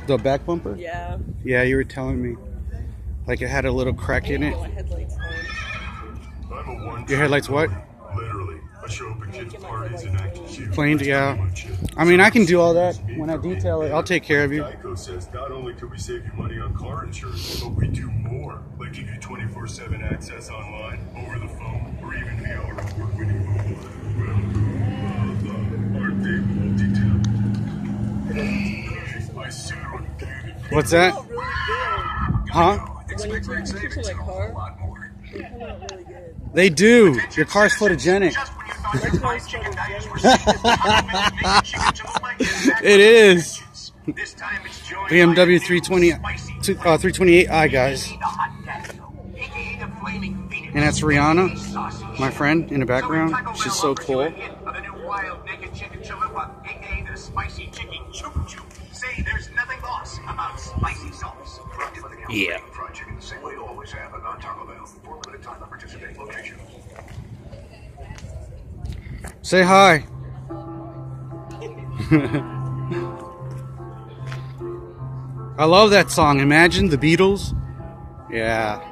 The back bumper? Yeah. Yeah, you were telling me. Like it had a little crack in it. My headlights Your headlights what? Literally. I show up at kids' parties and act cute. Planed, yeah. I mean, I can do all that. When I detail it, I'll take care of you. Geico says not only could we save you money on car insurance, but we do more. Like give you 24/7 access online, over the phone, or even via our award-winning mobile app. Well, aren't they well detailed? I sit on David. What's that? Huh? when you take pictures of my car, they come out really good. They do. Your car's photogenic. It is. BMW 328i, guys. And that's Rihanna, my friend, in the background. She's so cool. Yeah. Say hi. I love that song. Imagine the Beatles. Yeah.